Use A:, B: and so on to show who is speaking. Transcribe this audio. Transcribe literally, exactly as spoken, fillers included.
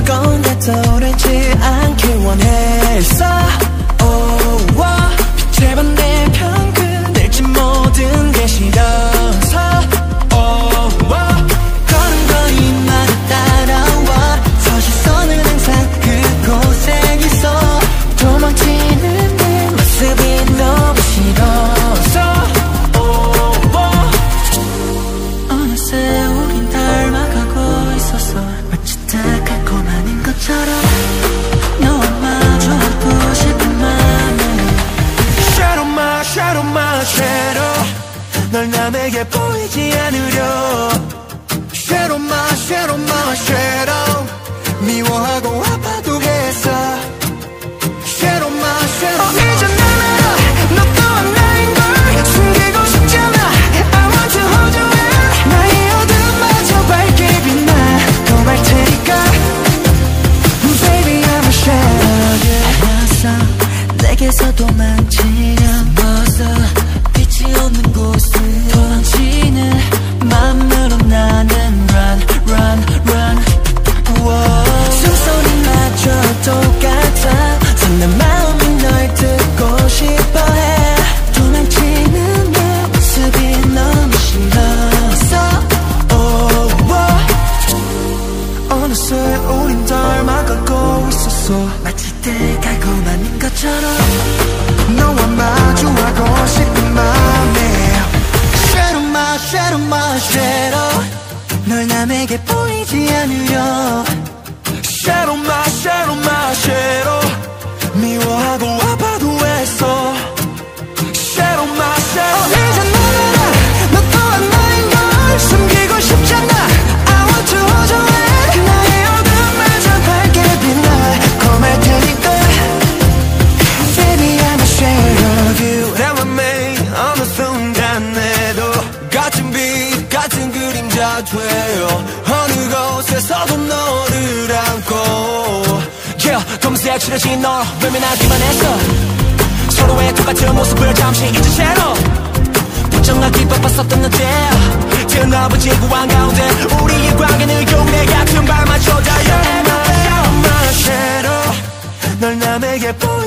A: 건데 떠오르지 않길 원했어. oh, oh. 빛의 반대편 그늘진 모든 게 싫어서 oh, oh. 걸음걸이 마저 따라와 서시선은 항상 그곳에 있어. 도망치는 내 모습이 너무 싫어서 oh, oh. 어느새 우린 닮아가고 있었어. 마치 달콤한 것처럼 너와 마주하고 싶은 맘에 Shadow my, shadow my shadow. 널 남에게 보이지 않으려 Shadow my, shadow my shadow. 미워하고 아파도 했어 Shadow my, shadow my shadow. 이제 날 알아 너 또한 나인 걸 숨기고 싶잖아. I want to hold you in. 나의 어둠마저 밝게 빛나 고말 테니까 Baby I'm a shadow. 알았어 내게서 도망치려 벗어 빛이 없는 곳을 도망치는 맘으로 나는 run run run. 숨소리마저 똑같아. 내 마음이 널 듣고 싶어해. 도망치는 내 모습이 너무 싫어서 oh, oh. 어느새 우린 닮아가고 있었어. 마치 달콤한 것처럼 너와 마주하고 싶은 맘에 Shadow my, shadow my shadow. 널 남에게 보이지 않으려 Shadow my, shadow my shadow. 미워하고 아파도 했어 Shadow my shadow. 이제 널 알아 너 또한 나인 걸 숨기고 싶잖아. I want to hold you in. 나의 어둠마저 밝게 빛나 고말 테니까 Baby I'm a shadow of you. 나만 매일 어느 순간 내도 같은 빛 같은 그림자 돼요. 어느 곳에서도 너를 안고 yeah, 검은색 칠해진 너 외면하기만 했어. 서로의 똑같은 모습을 잠시 잊은 채로 부정하기 바빴었던 너때 드넓은 지구 한가운데 우리의 관계는 용내 같은 밤마저 달려. 널 남에게 보여